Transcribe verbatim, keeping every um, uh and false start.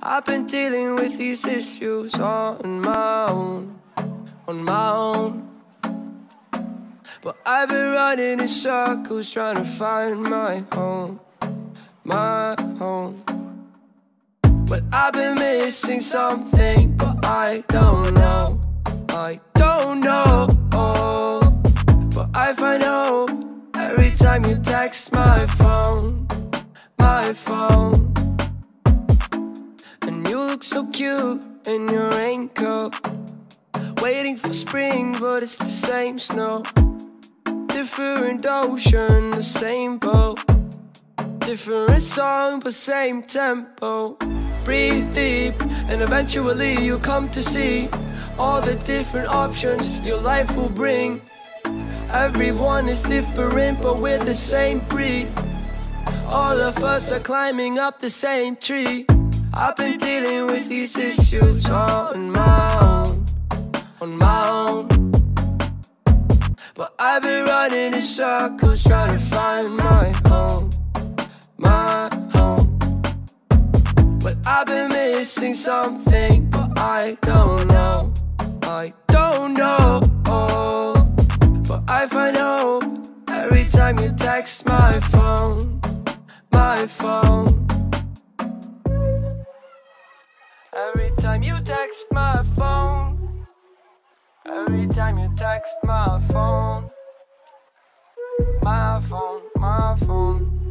I've been dealing with these issues on my own, on my own. But I've been running in circles trying to find my home, my home. But I've been missing something, but I don't know, I don't know. But I find hope every time you text my phone, my phone. And you look so cute in your raincoat, waiting for spring, but it's the same snow. Different ocean, the same boat. Different song, but same tempo. Breathe deep, and eventually you'll come to see all the different options your life will bring. Everyone is different, but we're the same breed. All of us are climbing up the same tree. I've been dealing with these issues on my own, on my own. But I've been running in circles trying to find my home, my home. But I've been missing something, but I don't know, I don't know. But I find hope every time you text my phone, my phone. Every time you text my phone, every time you text my phone, my phone, my phone.